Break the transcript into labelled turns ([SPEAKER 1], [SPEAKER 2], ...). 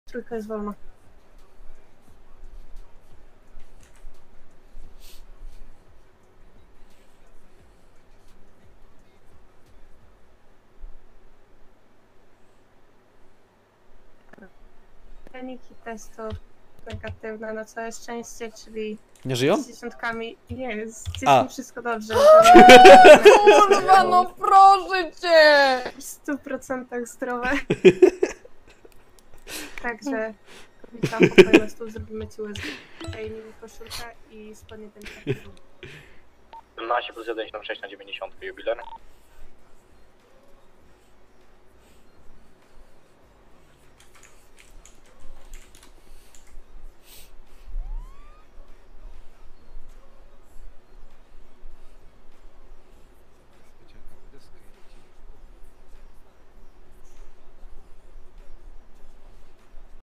[SPEAKER 1] Trójka jest wolna. Wyniki testu negatywne na całe szczęście, czyli
[SPEAKER 2] Nie żyją?
[SPEAKER 1] z dziesiątkami. Nie, z
[SPEAKER 2] A.
[SPEAKER 1] dziećmi wszystko dobrze.
[SPEAKER 3] Kurwa, no proszę cię!
[SPEAKER 1] W 100% zdrowe. Także witam, pokój na stół, zrobimy ci USG. Zdejmij koszulkę i spodnie delikatnie.
[SPEAKER 4] 17 plus 1, 76 na 90 jubiler.